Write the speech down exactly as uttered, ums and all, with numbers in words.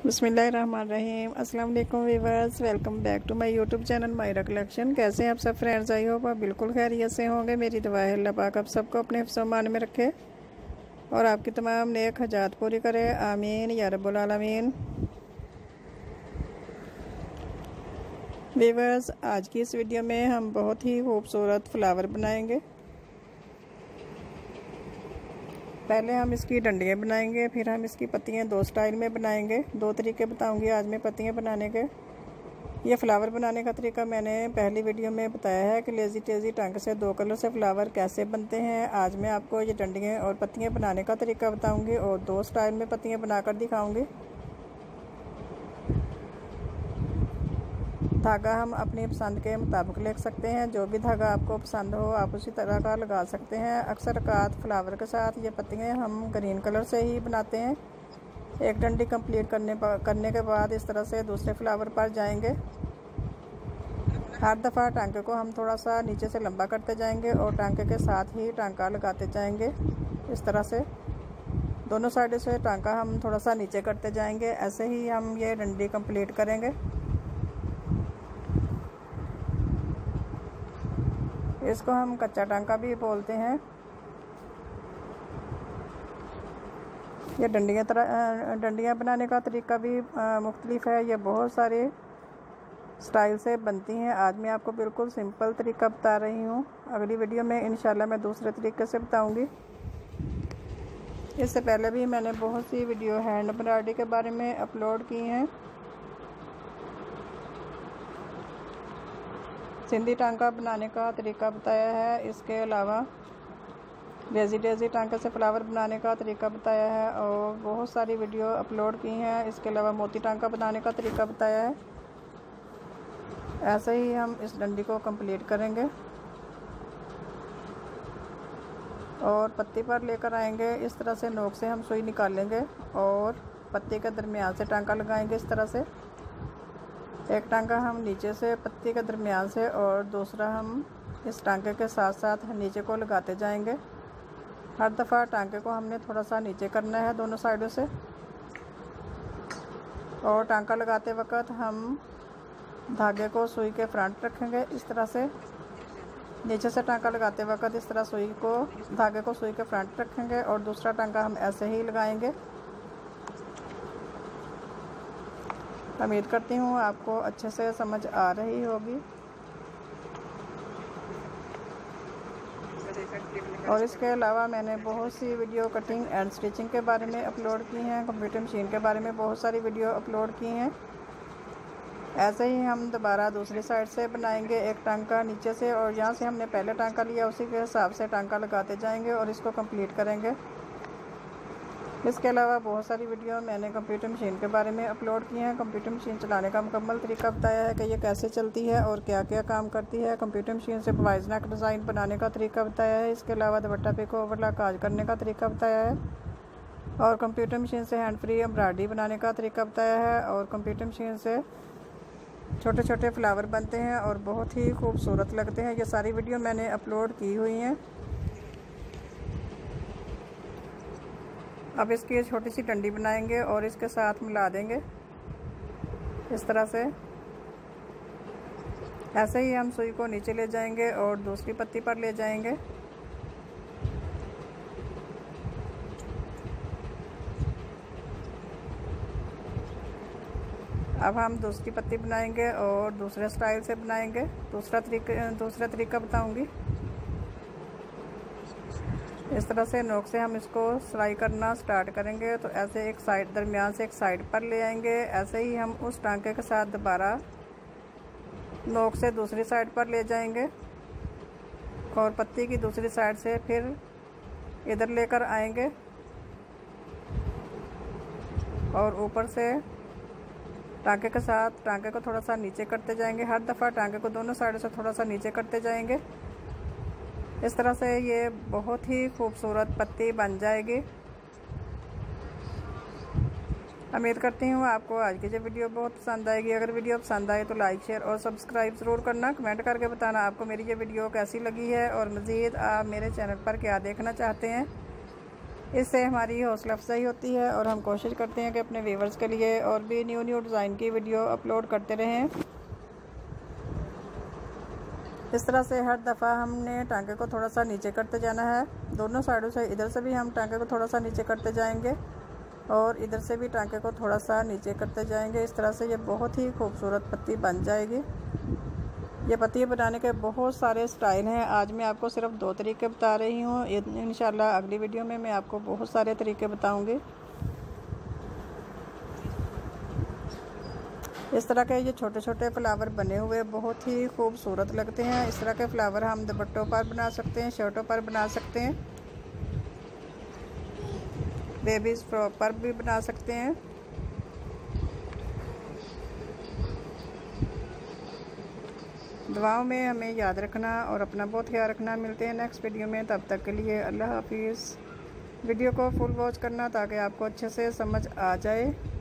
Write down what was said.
बिस्मिल्लाहिर्रहमानिर्रहीम। अस्सलाम वालेकुम viewers, welcome back to my YouTube channel Myra collection. कैसे हैं आप सब फ्रेंड्स? आई होप आप बिल्कुल खैरियत से होंगे। मेरी दुआ है अल्लाह पाक आप सबको अपने हिफ्ज़-ओ-मान में रखे और आपकी तमाम नेक हजात पूरी करे, आमीन या रब्बुल आलमीन। वीवर्स, आज की इस वीडियो में हम बहुत ही खूबसूरत फ्लावर बनाएंगे। पहले हम इसकी डंडियाँ बनाएंगे, फिर हम इसकी पत्तियाँ दो स्टाइल में बनाएंगे। दो तरीके बताऊंगी आज मैं पत्तियाँ बनाने के। ये फ्लावर बनाने का तरीका मैंने पहली वीडियो में बताया है कि लेज़ी टेज़ी टंग से दो कलर से फ्लावर कैसे बनते हैं। आज मैं आपको ये डंडियाँ और पत्तियाँ बनाने का तरीका बताऊंगी और दो स्टाइल में पत्तियाँ बनाकर दिखाऊंगी। धागा हम अपनी पसंद के मुताबिक ले सकते हैं। जो भी धागा आपको पसंद हो आप उसी तरह का लगा सकते हैं। अक्सर कात फ्लावर के साथ ये पत्तियाँ हम ग्रीन कलर से ही बनाते हैं। एक डंडी कंप्लीट करने करने के बाद इस तरह से दूसरे फ्लावर पर जाएंगे। हर दफ़ा टांके को हम थोड़ा सा नीचे से लंबा करते जाएंगे और टांके के साथ ही टांका लगाते जाएंगे। इस तरह से दोनों साइड से टांका हम थोड़ा सा नीचे करते जाएंगे। ऐसे ही हम ये डंडी कंप्लीट करेंगे। इसको हम कच्चा टांका भी बोलते हैं। ये डंडियाँ तरह डंडियाँ बनाने का तरीका भी मुख्तलिफ है। ये बहुत सारे स्टाइल से बनती हैं। आज मैं आपको बिल्कुल सिंपल तरीका बता रही हूँ। अगली वीडियो में इंशाल्लाह मैं दूसरे तरीके से बताऊँगी। इससे पहले भी मैंने बहुत सी वीडियो हैंड एम्ब्रॉयडरी के बारे में अपलोड की हैं। सिंधी टांका बनाने का तरीका बताया है। इसके अलावा लेज़ी डेज़ी टांके से फ्लावर बनाने का तरीका बताया है और बहुत सारी वीडियो अपलोड की हैं। इसके अलावा मोती टांका बनाने का तरीका बताया है। ऐसे ही हम इस डंडी को कंप्लीट करेंगे और पत्ती पर लेकर आएंगे। इस तरह से नोक से हम सुई निकालेंगे और पत्ती के दरमियान से टांका लगाएंगे। इस तरह से एक टांका हम नीचे से पत्ती के दरमियान से और दूसरा हम इस टांके के साथ साथ नीचे को लगाते जाएंगे। हर दफ़ा टांके को हमने थोड़ा सा नीचे करना है दोनों साइडों से और टांका लगाते वक्त हम धागे को सुई के फ्रंट रखेंगे। इस तरह से नीचे से टांका लगाते वक्त इस तरह सुई को धागे को सुई के फ्रंट रखेंगे और दूसरा टांका हम ऐसे ही लगाएंगे। उम्मीद करती हूँ आपको अच्छे से समझ आ रही होगी। और इसके अलावा मैंने बहुत सी वीडियो कटिंग एंड स्टिचिंग के बारे में अपलोड की हैं। कंप्यूटर मशीन के बारे में बहुत सारी वीडियो अपलोड की हैं। ऐसे ही हम दोबारा दूसरी साइड से बनाएंगे। एक टांका नीचे से और यहाँ से हमने पहले टांका लिया उसी के हिसाब से टांका लगाते जाएंगे और इसको कंप्लीट करेंगे। इसके अलावा बहुत सारी वीडियो मैंने कंप्यूटर मशीन के बारे में अपलोड की हैं। कंप्यूटर मशीन चलाने का मुकम्मल तरीका बताया है कि ये कैसे चलती है और क्या क्या काम करती है। कंप्यूटर मशीन से ब्लाउज नेक डिज़ाइन बनाने का तरीका बताया है। इसके अलावा दुपट्टा पिको ओवरलॉक काज करने का तरीका बताया है और कंप्यूटर मशीन से हैंड फ्री एम्ब्रॉयडरी बनाने का तरीका बताया है और कंप्यूटर मशीन से छोटे छोटे फ्लावर बनते हैं और बहुत ही खूबसूरत लगते हैं। ये सारी वीडियो मैंने अपलोड की हुई हैं। अब इसकी छोटी सी डंडी बनाएंगे और इसके साथ मिला देंगे इस तरह से। ऐसे ही हम सुई को नीचे ले जाएंगे और दूसरी पत्ती पर ले जाएंगे। अब हम दूसरी पत्ती बनाएंगे और दूसरे स्टाइल से बनाएंगे। दूसरा तरीका दूसरा तरीका बताऊंगी। इस तरह से नोक से हम इसको सिलाई करना स्टार्ट करेंगे तो ऐसे एक साइड दरमियान से एक साइड पर ले आएंगे। ऐसे ही हम उस टांके के साथ दोबारा नोक से दूसरी साइड पर ले जाएंगे और पत्ती की दूसरी साइड से फिर इधर लेकर आएंगे और ऊपर से टांके के साथ टांके को थोड़ा सा नीचे करते जाएंगे। हर दफ़ा टांके को दोनों साइडों से थोड़ा सा नीचे करते जाएंगे। इस तरह से ये बहुत ही खूबसूरत पत्ती बन जाएगी। उम्मीद करती हूँ आपको आज की ये वीडियो बहुत पसंद आएगी। अगर वीडियो पसंद आए तो लाइक शेयर और सब्सक्राइब ज़रूर करना। कमेंट करके बताना आपको मेरी ये वीडियो कैसी लगी है और मज़ीद आप मेरे चैनल पर क्या देखना चाहते हैं। इससे हमारी हौसला अफजाई होती है और हम कोशिश करते हैं कि अपने व्यूवर्स के लिए और भी न्यू न्यू डिज़ाइन की वीडियो अपलोड करते रहें। इस तरह से हर दफ़ा हमने टांके को थोड़ा सा नीचे करते जाना है, दोनों साइडों से। इधर से भी हम टांके को थोड़ा सा नीचे करते जाएंगे और इधर से भी टांके को थोड़ा सा नीचे करते जाएंगे। इस तरह से ये बहुत ही खूबसूरत पत्ती बन जाएगी। ये पत्ती बनाने के बहुत सारे स्टाइल हैं, आज मैं आपको सिर्फ दो तरीके बता रही हूँ। इंशाल्लाह अगली वीडियो में मैं आपको बहुत सारे तरीके बताऊँगी। इस तरह के ये छोटे छोटे फ्लावर बने हुए बहुत ही खूबसूरत लगते हैं। इस तरह के फ्लावर हम दुपट्टों पर बना सकते हैं, शर्टों पर बना सकते हैं, बेबीज़ फ्रॉक पर भी बना सकते हैं। दुआओं में हमें याद रखना और अपना बहुत ख्याल रखना। मिलते हैं नेक्स्ट वीडियो में, तब तक के लिए अल्लाह हाफिज़। वीडियो को फुल वॉच करना ताकि आपको अच्छे से समझ आ जाए।